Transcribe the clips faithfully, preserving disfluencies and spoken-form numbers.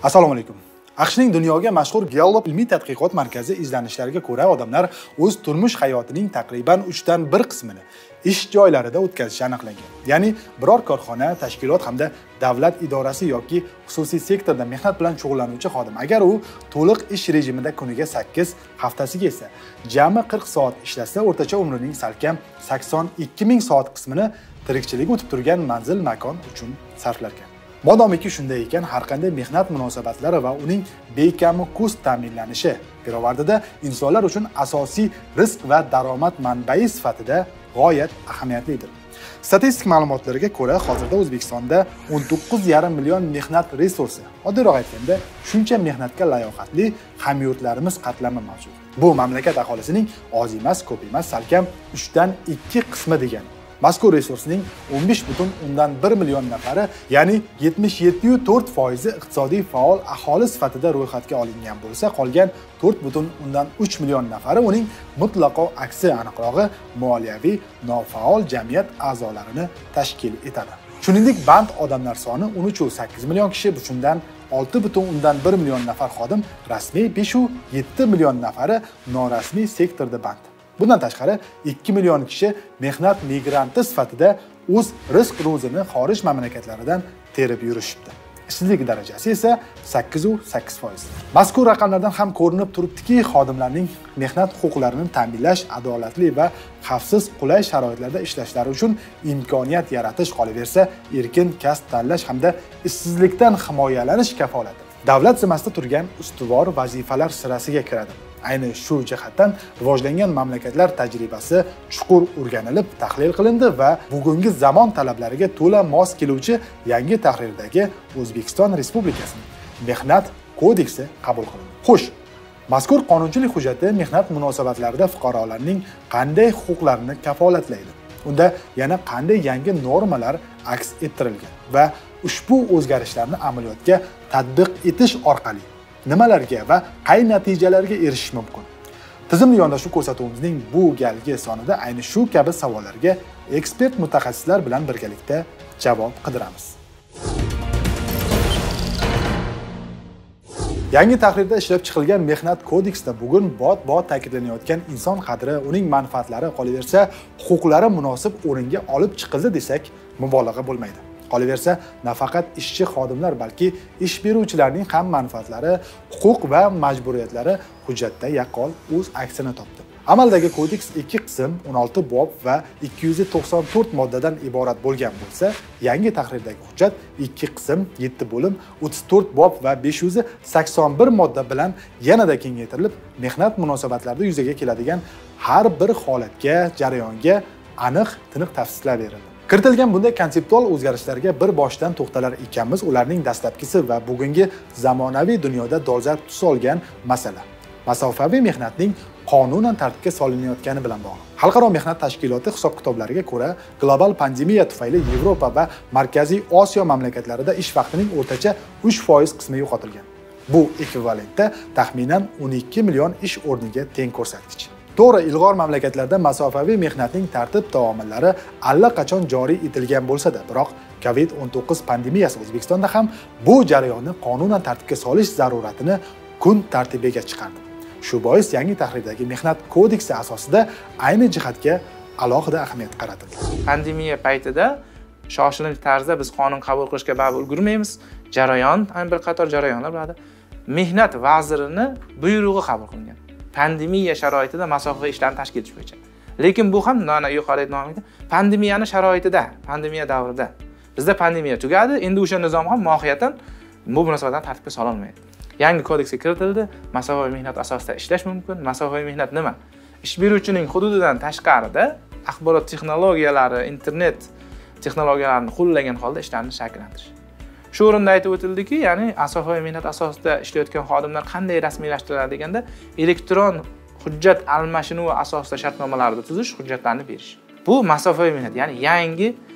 Assalomu alaykum. AQShning dunyoga mashhur Gallup ilmiy tadqiqot markazi izlanishlariga ko'ra, odamlar o'z turmush hayotining taqriban uchdan bir qismini ish joylarida o'tkazishi aniqlangan. Ya'ni biror korxona, tashkilot hamda davlat idorasi yoki xususiy sektorda mehnat bilan shug'ullanuvchi xodim, agar u to'liq ish rejimida kuniga sakkiz, haftasiga esa jami qirq soat ishlasa, o'rtacha umrining salkam sakson ikki ming soat qismini tirikchilik o'tib turgan manzil makon uchun sarflarkan. Modomiki shunday ekan, har qanday mehnat munosabatlari va uning bekami kuz ta'minlanishi pirovardida insonlar uchun asosiy rizq va daromad manbai sifatida g'oyat ahamiyatlidir. Statistik ma'lumotlarga ko'ra, hozirda O'zbekistonda o'n to'qqiz yarim million mehnat resursi, oddiyroq aytganda, shuncha mehnatga layoqatli hamyurtlarimiz qatlami mavjud. Bu mamlakat aholisining oz emas, ko'p emas, salkam uchdan ikki qismi degani. Mazkur resursning o'n besh butun o'ndan bir million nafari, ya'ni yetmish yetti nuqta to'rt foiz iqtisodiy faol aholi sifatida ro'yxatga olingan bo'lsa, qolgan to'rt butun o'ndan uch million nafari uning mutlaqo aksi, aniqrog'i moliyaviy nofaol jamiyat a'zolarini tashkil etadi. Shuningdek, band odamlar soni o'n uch nuqta sakkiz million kishi, shundan olti butun o'ndan bir million nafar xodim, rasmiy besh nuqta yetti million nafari norasmiy sektorda band. Bundan tashqari ikki million kishi mehnat migranti sifatida o'z rizq ro'zini xorij mamlakatlaridan terib yurishibdi. Ishsizlik darajasi esa sakkiz nuqta sakkiz foiz. Mazkur raqamlardan ham ko'rinib turibdiki, xodimlarning mehnat huquqlarini ta'minlash, adolatli va xavfsiz, qulay sharoitlarda ishlashlari uchun imkoniyat yaratish, qolaversa, erkin kasb tanlash hamda ishsizlikdan himoyalanish kafolati davlat zimmasida turgan ustuvor vazifalar sirasiga kiradi. Ayni shu jihatdan rivojlangan mamlakatlar tajribasi chuqur o'rganilib, tahlil qilindi va bugungi zamon talablariga to'la mos keluvchi yangi tahrirdagi O'zbekiston Respublikasining Mehnat kodeksi qabul qilindi. Xo'sh, mazkur qonunchilik hujjati mehnat munosabatlarida fuqarolarning qanday huquqlarini kafolatlaydi? Unda yana qanday yangi normalar aks ettirilgan va ushbu o'zgarishlarni amaliyotga tatbiq etish orqali nimalarga va qay natijalarga erishish mumkin? Tizimli yondashuv ko'rsatuvimizning bu galgi sonida ayni shu kabi savollarga ekspert mutaxassislar bilan birgalikda javob qidiramiz. Yangi tahrirda ishlab chiqilgan mehnat kodeksida bugun bot-bot ta'kidlanayotgan inson qadri, uning manfaatlari, qolaversa, huquqlari munosib o'ringa olib chiqildi desak, mubolag'a bo'lmaydi. Qolaversa, nafaqat ishchi xodimlar, balki ish beruvchilarning ham manfaatlari, huquq va majburiyatlari hujjatda yaqqol o'z aksini topdi. Amaldagi kodeks ikki qism, o'n olti bob va ikki yuz to'qson to'rt moddadan iborat bo'lgan bo'lsa, yangi tahrirdagi hujjat ikki qism, yetti bo'lim, o'ttiz to'rt bob va besh yuz sakson bir modda bilan yanada kengaytirilib, mehnat munosabatlarida yuzaga keladigan har bir holatga, jarayonga aniq, tiniq tafsillar berildi. Kiritilgan bunday konseptual o'zgarishlarga bir boshdan to'xtalar ekanmiz, ularning dastlabkisi va bugungi zamonaviy dunyoda dolzarb tus olgan masala masofaviy mehnatning qonunan tartibga solinayotgani bilan bog'liq. Xalqaro mehnat tashkiloti hisob-kitoblariga ko'ra, global pandemiya tufayli Yevropa va Markaziy Osiyo mamlakatlarida ish vaqtining o'rtacha uch foiz qismi yo'qotilgan. Bu ekvivalentda taxminan o'n ikki million ish o'rniga teng ko'rsatkich. To'g'ri, ilg'or mamlakatlarda masofaviy mehnatning tartib-taomillari allaqachon joriy etilgan bo'lsa-da, biroq COVID o'n to'qqiz pandemiyasi O'zbekistonda ham bu jarayonni qonunan tartibga solish zaruratini kun tartibiga chiqardi. Shu bois yangi tahrirdagi mehnat kodeksi asosida ayni jihatga alohida ahamiyat qaratildi. Pandemiya paytida shoshilinch tarzda biz qonun qabul qilishga baribir ulgurmaymiz. Jarayon, bir qator jarayonlar bo'ladi. Mehnat vazirining buyrug'i qabul qilingan. Pandemiya sharoitida masofaviy ishlarni tashkil etish bo'yicha. Lekin bu ham mana yuqorida aytganimdek, pandemiyani sharoitida, pandemiya davrida. Bizda pandemiya tugadi, endi o'sha nizom ham mohiyatan bu munosabatdan tartibga solinmaydi. Yangi kodeksga kiritildi, masofaviy mehnat asosida ishlash mumkin. Masofaviy mehnat nima? Ish beruvchining hududidan tashqarida axborot texnologiyalari, internet texnologiyalarini qo'llagan holda ishlarni shakllantirish. Shu o'rinda aytib o'tildiki, ya'ni masofaviy mehnat asosida ishlayotgan xodimlar qanday rasmiylashtiriladi deganda, elektron hujjat almashinuvi asosida shartnomalarni tuzish, hujjatlarni berish. Bu masofaviy mehnat, ya'ni yangi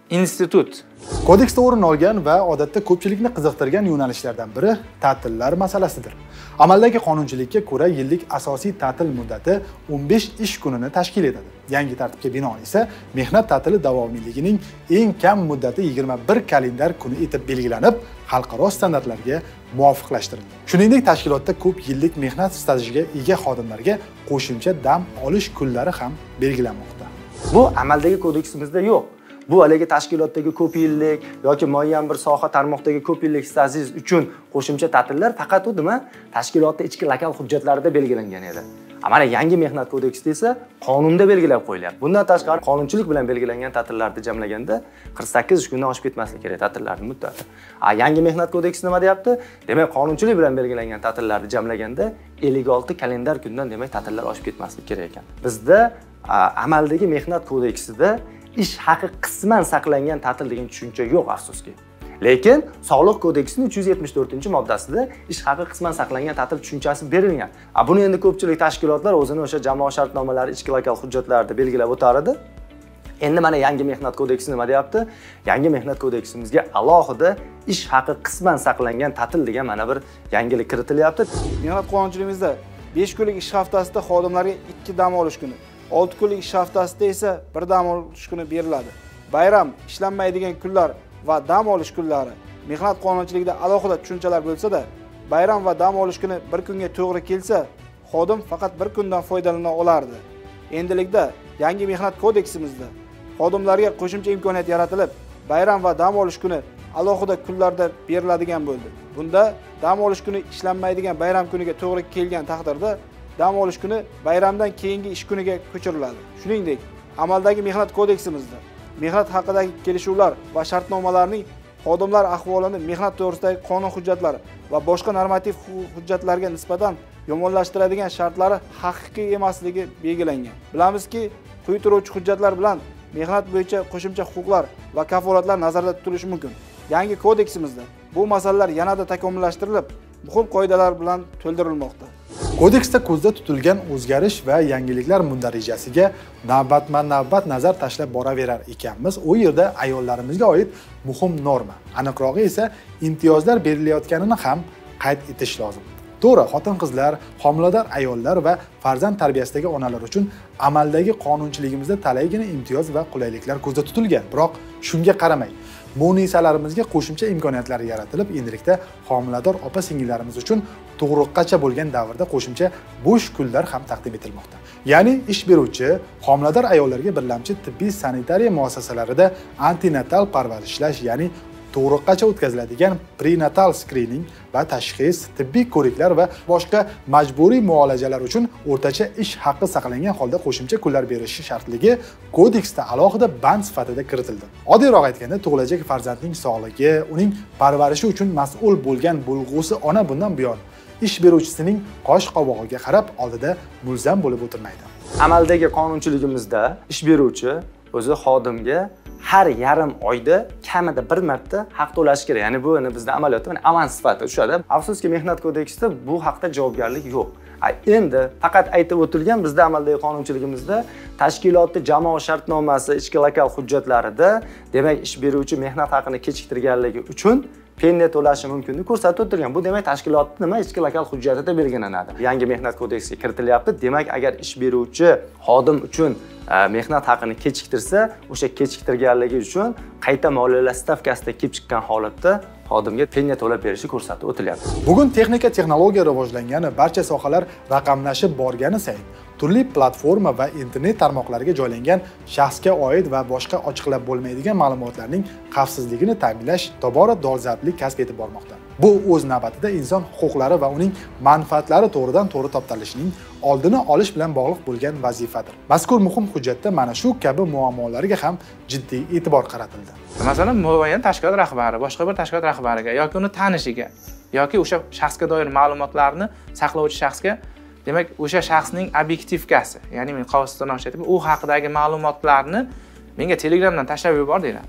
institut. Kodeksda o'rin olgan va odatda ko'pchilikni qiziqtirgan yo'nalishlardan biri ta'tillar masalasidir. Amaldagi qonunchilikka ko'ra yillik asosiy ta'til muddati o'n besh ish kunini tashkil etadi. Yangi tartibga binoan esa mehnat ta'tili davomiyligining eng kam muddati yigirma bir kalendar kuni etib belgilanib, xalqaro standartlarga muvofiqlashtirildi. Shuningdek, tashkilotda ko'p yillik mehnat stajiga ega xodimlarga qo'shimcha dam olish kunlari ham belgilanmoqda. Bu amaldagi kodeksimizda yo'q. Bu haligi tashkilotdagi ko'p yillik yoki muayyan bir soha tarmoqdagi ko'p yillik stajiz uchun qo'shimcha ta'tillar faqat u nima tashkilotning ichki lokal hujjatlarida belgilangan edi. Mana yangi mehnat kodeksida esa qonunda belgilab qo'yiladi. Bundan tashqari qonunchilik bilan belgilangan ta'tillarni jamlaganda qirq sakkiz ish kundan oshib ketmasligi kerak ta'tillarning muddati. A yangi mehnat kodeksi nima deyapti? Demak, qonunchilik bilan belgilangan ta'tillarni jamlaganda ellik olti kalendar kundan demak ta'tillar oshib ketmasligi kerak ekan. Bizda amaldagi mehnat kodeksida ish haqi qisman saqlangan ta'til degan tushuncha yo'q afsuski. Lekin Soliq kodeksining uch yuz yetmish to'rtinchi moddasida ish haqi qisman saqlangan ta'til tushunchasi berilgan. A buni endi ko'pchilik tashkilotlar o'zini o'sha jamoat shartnomalari ichki lokal hujjatlarida belgilab o'tar edi. Endi mana yangi mehnat kodeksi nima deyapti? Yangi mehnat kodeksimizga alohida ish haqi qisman saqlangan ta'til degan mana bir yangilik kiritilyapti. Mehnat qonunchiligimizda besh kunlik ish haftasida xodimlarga ikki dam olish kuni, olti kunlik ish haftasida esa bir dam olish kuni beriladi. Bayram, ishlanmaydigan kunlar va dam olish kunlari mehnat qonunchiligida alohida tushunchalar bo'lsa-da, bayram va dam olish kuni bir kunga to'g'ri kelsa, xodim faqat bir kundan foydalana olardi. Endilikda yangi mehnat kodeksimizda xodimlarga qo'shimcha imkoniyat yaratilib, bayram va dam olish kuni alohida kunlarda beriladigan bo'ldi. Bunda dam olish kuni ishlanmaydigan bayram kuniga to'g'ri kelgan taqdirda dam olish kuni bayramdan keyingi ish kuniga ko'chiriladi. Shuningdek, amaldagi mehnat kodeksimizda mehnat haqidagi kelishuvlar va shartnomalarning xodimlar ahvolini mehnat to'g'risidagi qonun hujjatlari va boshqa normativ hujjatlarga nisbatan yomonlashtiradigan shartlari haqiqiy emasligi belgilangan. Bilamizki, quyi turuvchi hujjatlar bilan mehnat bo'yicha qo'shimcha huquqlar va kafolatlar nazarda tutilishi mumkin. Yangi kodeksimizda bu masalalar yanada takomillashtirilib, muhim qoidalar bilan to'ldirilmoqda. Kodeksda ko'zda tutilgan o'zgarish va yangiliklar mundarijasiga navbatma-navbat nazar tashlab boraverar ekanmiz. U yerda ayollarimizga oid muhim norma, aniqrog'i esa imtiyozlar berilayotganini ham qayd etish lozim. To'g'ri, xotin-qizlar, homilador ayollar va farzand tarbiyasidagi onalar uchun amaldagi qonunchiligimizda talaygina imtiyoz va qulayliklar ko'zda tutilgan. Biroq shunga qaramay, munisalarimizga qo'shimcha imkoniyatlar yaratilib, endilikda homilador opa-singillarimiz uchun tug'ruqgacha bo'lgan davrda qo'shimcha bo'sh kunlar ham taqdim etilmoqda. Ya'ni ish beruvchi homilador ayollarga birlamchi tibbiy sanitariya muassasalarida antinatal parvarishlash, ya'ni tug'ruqgacha o'tkaziladigan prenatal screening va tashxis, tibbiy ko'riklar va boshqa majburiy muolajalar uchun o'rtacha ish haqqi saqlangan holda qo'shimcha kunlar berishi shartligi kodeksda alohida band sifatida kiritildi. Oddiyroq aytganda, tug'ilajak farzandning sog'ligi, uning parvarishi uchun mas'ul bo'lgan bo'lg'usi ona bundan buyon ish beruvchisining qosh qovog'iga qarab oldida mulzam bo'lib o'tirmaydi. Amaldagi qonunchiligimizda ish beruvchi o'zi xodimga har yarim oyda kamida bir marta haq to'lashi kerak. Ya'ni bu endi bizda amaliyotda mana avans sifatida tushadi. Afsuski mehnat kodeksida bu haqda javobgarlik yo'q. Endi faqat aytib o'tilgan bizda amaldagi qonunchiligimizda tashkilotning jamoat shartnomasi ichki lokal hujjatlarida demak ish beruvchi mehnat haqini kechiktirganligi uchun pensiya to'lashi mumkinligi ko'rsatib o'tilgan. Bu demak tashkilotning nima ichki lokal hujjatida belgilanadi. Yangi mehnat kodeksiga kiritilyapti. Demak, agar ish beruvchi xodim uchun mehnat haqini kechiktirsa, o'sha kechiktirganligi uchun qayta moliyalash stavkasida kelib chiqqan holatda xodimga pensiya to'lab berishi ko'rsatib o'tilyapti. Bugun texnika, texnologiya rivojlangani, barcha sohalar raqamlashib borgani sayin turli platforma va internet tarmoqlariga joylangan shaxsga oid va boshqa ochiqlab bo'lmaydigan ma'lumotlarning xavfsizligini ta'minlash tobora dolzarblik kasb etib bormoqda. Bu o'z navbatida inson huquqlari va uning manfaatlari to'g'ridan to'g'ri toptalishining oldini olish bilan bog'liq bo'lgan vazifadir. Mazkur muhim hujjatda mana shu kabi muammolarga ham jiddiy e'tibor qaratildi. Masalan, muayyan tashkilot rahbari boshqa bir tashkilot rahbariga yoki uni tanishiga yoki o'sha shaxsga doir ma'lumotlarni saqlovchi shaxsga, demak, o'sha shaxsning obyektivkasi, ya'ni men qovusdan aytib, u haqidagi ma'lumotlarni menga Telegramdan tashlab yubor deyiladi.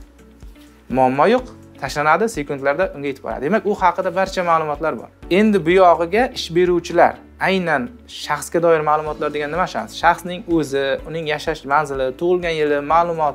Muammo yo'q, tashlanadi, sekundlarda unga yetib boradi. Demak, u haqida barcha ma'lumotlar bor. Endi bu yog'iga ish beruvchilar aynan shaxsga doir ma'lumotlar degan nima shaxs? Shaxsning o'zi, uning yashash manzili, tug'ilgan yili, ma'lumoti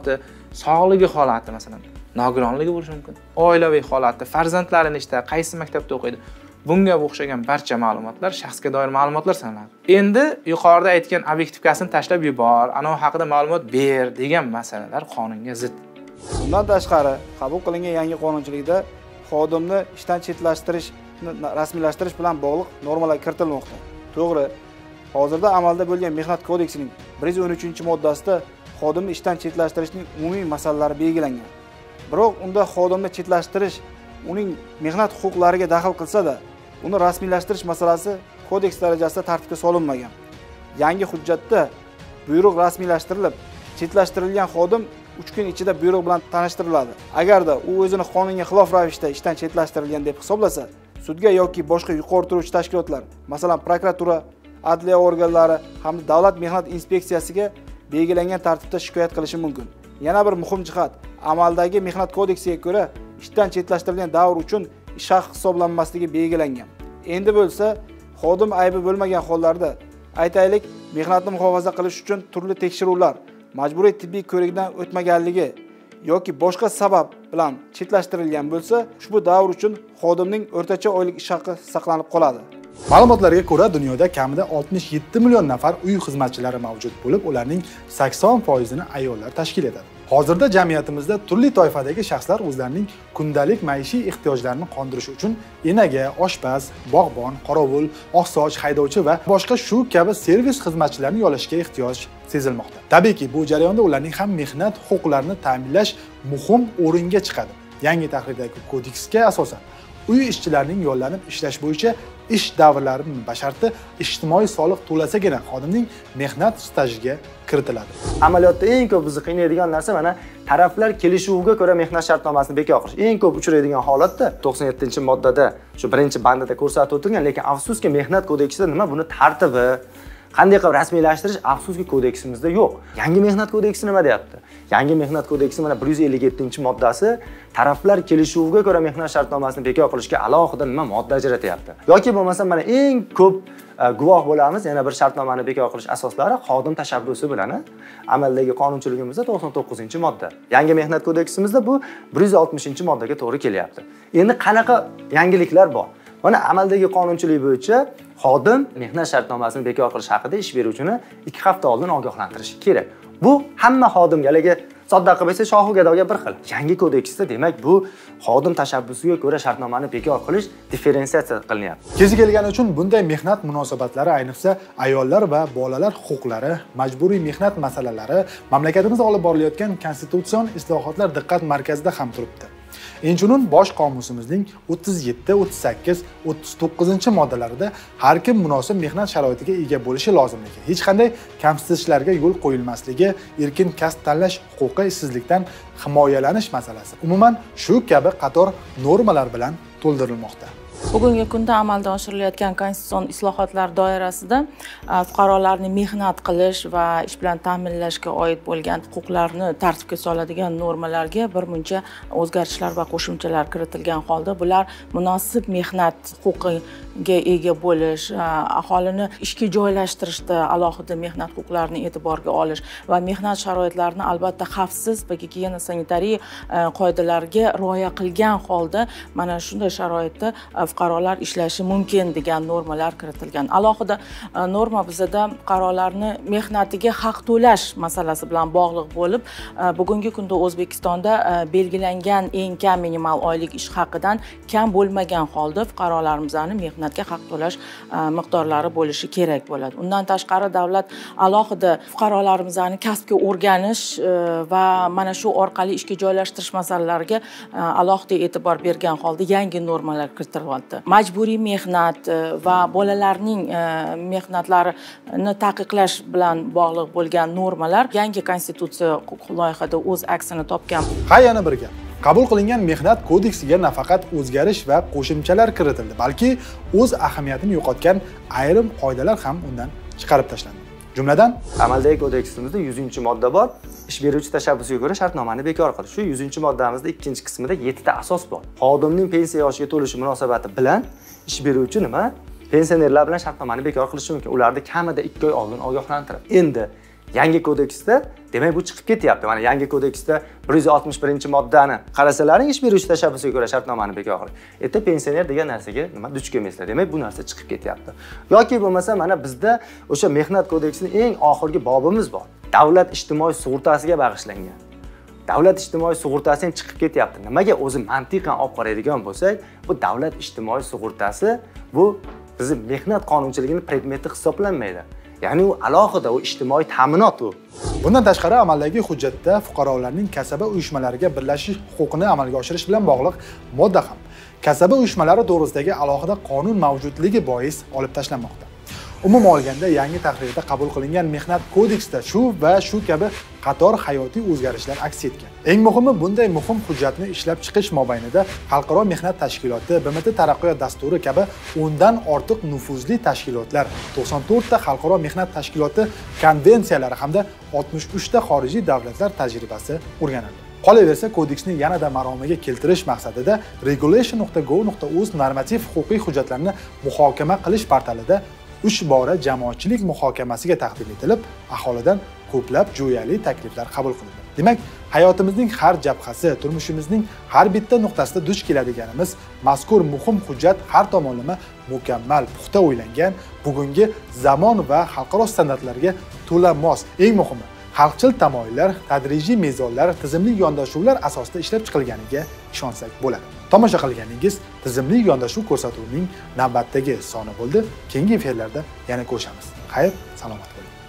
sog'ligi holati masalan nogironligi bo'lishi mumkin. Oilaviy holati, farzandlari nechta, qaysi maktabda o'qiydi. Bunga o'xshagan barcha ma'lumotlar shaxsga doir ma'lumotlar sanaladi. Endi yuqorida aytgan obyektivkasini tashlab yubor, ana haqida ma'lumot ber degan masalalar qonunga zid. Bundan tashqari, qabul qilingan yangi qonunchilikda xodimni ishdan chetlashtirishni rasmiylashtirish bilan bog'liq normalar kiritilmoqda. To'g'ri, hozirda amalda bo'lgan Mehnat kodeksining bir yuz o'n uchinchi moddasida xodimni ishdan chetlashtirishning umumiy masalalari belgilangan. Biroq unda xodimni chetlashtirish uning mehnat huquqlariga daxl qilsa-da, uni rasmiylashtirish masalasi kodeks darajasida tartibga solinmagan. Yangi hujjatda buyruq rasmiylashtirilib, chetlashtirilgan xodim uch kun ichida buyruq bilan tanishtiriladi. Agarda u o'zini qonunga xilof ravishda ishdan chetlashtirilgan deb hisoblasa, sudga yoki boshqa yuqori turuvchi tashkilotlar, masalan, prokuratura, adliya organlari hamda davlat mehnat inspeksiyasiga belgilangan tartibda shikoyat qilishi mumkin. Yana bir muhim jihat, amaldagi Mehnat kodeksiga ko'ra ishdan chetlashtirilgan davr uchun ish haqi hisoblanmasligi belgilangan. Endi bo'lsa, xodim aybi bo'lmagan hollarda, aytaylik, mehnatni muhofaza qilish uchun turli tekshiruvlar, majburiy tibbiy ko'rikdan o'tmaganligi yoki boshqa sabab bilan chetlashtirilgan bo'lsa, ushbu davr uchun xodimning o'rtacha oylik ish haqi saqlanib qoladi. Ma'lumotlarga ko'ra, dunyoda kamida oltmish yetti million nafar uy xizmatchilari mavjud bo'lib, ularning sakson foizini ayollar tashkil etadi. Hozirda jamiyatimizda turli toifadagi shaxslar o'zlarining kundalik maishiy ehtiyojlarini qondirish uchun enaga, oshpaz, bog'bon, qorovul, oqsoch, haydovchi va boshqa shu kabi servis xizmatchilarini yollashga ehtiyoj sezilmoqda. Tabiiyki, bu jarayonda ularning ham mehnat huquqlarini ta'minlash muhim o'ringa chiqadi. Yangi tahrirdagi kodeksga asosan uy ishchilarining yollanib ishlash bo'yicha ish davrlarini basharti ijtimoiy soliq to'lasagina xodimning mehnat stajiga kiritiladi. Amaliyotda eng ko'p bizni qiynaydigan narsa mana taraflar kelishuviga ko'ra mehnat shartnomasini bekor qilish. Eng ko'p uchraydigan holatda to'qson yettinchi moddada, shu birinchi bandida ko'rsatib o'tilgan, lekin afsuski Mehnat kodeksida nima buni tartibi, qanday qilib rasmiylashtirish afsuski kodeksimizda yo'q. Yangi Mehnat kodeksi nima deyapti? Yangi Mehnat kodeksi mana bir yuz ellik yettinchi moddasi taraflar kelishuviga ko'ra mehnat shartnomasini bekor qilishga alohida nima modda ajratyapti. Yoki bo'lmasa mana eng ko'p guvoh bo'lamiz, yana bir shartnomani bekor qilish asoslari xodim tashabbusi bilan amaldagi qonunchiligimizda to'qson to'qqizinchi modda. Yangi Mehnat kodeksimizda bu bir yuz oltmishinchi moddaga to'g'ri kelyapti. Endi qanaqa yangiliklar bor? Mana amaldagi qonunchilik bo'yicha xodim mehnat shartnomasini bekor qilish haqida ish beruvchini ikki hafta oldin ogohlantirishi kerak. Bu hamma xodimga, haligi sodda qilib aytsa, shohu gadoga bir xil. Yangi kodeksda demak bu xodim tashabbusiga ko'ra shartnomani bekor qilish differensiatsiya qilinyapti. Kezi kelgani uchun bunday mehnat munosabatlari, ayniqsa ayollar va bolalar huquqlari, majburiy mehnat masalalari mamlakatimizda olib borilayotgan konstitutsion islohotlar diqqat markazida ham turibdi. Inchunun bosh qomusimizning o'ttiz yetti, o'ttiz sakkiz, o'ttiz to'qqizinchi moddalarida har kim munosib mehnat sharoitiga ega bo'lishi lozimligi, hech qanday kamsitishlarga yo'l qo'yilmasligi, erkin kasb tanlash huquqi, ishsizlikdan himoyalanish masalasi umuman shu kabi qator normalar bilan to'ldirilmoqda. Bugungi kunda amalda oshirilayotgan konstitutsion islohotlar doirasida fuqarolarni mehnat qilish va ish bilan ta'minlashga oid bo'lgan huquqlarni tartibga soladigan normalarga bir muncha o'zgarishlar va qo'shimchalar kiritilgan holda bular munosib mehnat huquqiga ega bo'lish, aholini ishga joylashtirishda alohida mehnat huquqlarini e'tiborga olish va mehnat sharoitlarini albatta xavfsiz va gigiyena sanitariya qoidalariga rioya qilgan holda mana shunday sharoitda fuqarolar ishlashi mumkin degan normalar kiritilgan. Alohida norma bizda fuqarolarni mehnatiga haq to'lash masalasi bilan bog'liq bo'lib, bugungi kunda O'zbekistonda belgilangan eng kam minimal oylik ish haqidan kam bo'lmagan holda fuqarolarimizning mehnatga haq to'lash miqdorlari bo'lishi kerak bo'ladi. Undan tashqari davlat alohida fuqarolarimizni kasbga o'rganish va mana shu orqali ishga joylashtirish masalalariga alohida e'tibor bergan holda yangi normalar kiritildi. Majburiy mehnat va bolalarning mehnatlarini taqiqlash bilan bog'liq bo'lgan normalar yangi konstitutsiya loyihasida o'z aksini topgan. Ha, yana bir gap. Qabul qilingan mehnat kodeksiga nafaqat o'zgarish va qo'shimchalar kiritildi, balki o'z ahamiyatini yo'qotgan ayrim qoidalar ham undan chiqarib tashlandi. Jumladan, amaldagi kodeksimizda yuzinchi modda bor. Ish beruvchi tashabbusiga ko'ra shartnomani bekor qilish. Shu yuzinchi moddamizda ikkinchi qismida yettita asos bor. Xodimning pensiya yoshiga to'lishi munosabati bilan ish beruvchi nima? Pensionerlar bilan shartnomani bekor qilishi mumkin. Ularni kamida ikki oy oldin ogohlantirib. Endi Yangi kodeksda demak bu chiqib ketyapti. Mana yangi kodeksda bir yuz oltmish birinchi moddani qarasalaring, ish beruvchi tashabbusiga ko'ra shartnomani bekor qiling. Erta pensioner degan narsaga nima duch kelmaysizlar. Demak bu narsa chiqib ketyapti. Yoki bo'lmasa mana bizda o'sha mehnat kodeksining eng oxirgi bobimiz bor. Davlat ijtimoiy sug'urtasiga bag'ishlangan. Davlat ijtimoiy sug'urtasi ham chiqib ketyapti. Nimaga o'zi mantiqan olib qaraydigan bo'lsak, bu davlat ijtimoiy sug'urtasi bu bizning mehnat qonunchiligining predmeti hisoblanmaydi. Ya'ni u alohida u ijtimoiy ta'minot u. Bundan tashqari amaldagi hujjatda fuqarolarning kasaba uyushmalariga birlashish huquqini amalga oshirish bilan bog'liq modda ham kasaba uyushmalari to'g'risidagi alohida qonun mavjudligi bois olib tashlanmoqda. Umuman olganda yangi tahrirda qabul qilingan mehnat kodeksida shu va shu kabi qator hayotiy o'zgarishlar aks etgan. Eng muhimi, bunday muhim hujjatni ishlab chiqish mobaynida Xalqaro mehnat tashkiloti, B M T taraqqiyot dasturi kabi o'ndan ortiq nufuzli tashkilotlar, to'qson to'rtta xalqaro mehnat tashkiloti konvensiyalari hamda oltmish uchta xorijiy davlatlar tajribasi o'rganildi. Qolaversa, kodeksni yanada maromiga keltirish maqsadida regulation nuqta gov nuqta uz normativ huquqiy hujjatlarni muhokama qilish portalida uch bora jamoatchilik muhokamasiga taqdim etilib, aholidan ko'plab jo'yali takliflar qabul qilindi. Demak, hayotimizning har jabhasi, turmushimizning har bitta nuqtasida duch keladiganimiz mazkur muhim hujjat har tomonlama mukammal, puxta o'ylangan, bugungi zamon va xalqaro standartlarga to'la mos. Eng muhimi, xalqchil tamoyillar, tadrijiy mezonlar, tizimli yondashuvlar asosida ishlab chiqilganiga ishonsak bo'ladi. Tomosha qilganingiz tizimli yondashuv ko'rsatuvining navbatdagi soni bo'ldi. Keyingi efirlarda yana ko'rishamiz. Xayr, salomat bo'ling.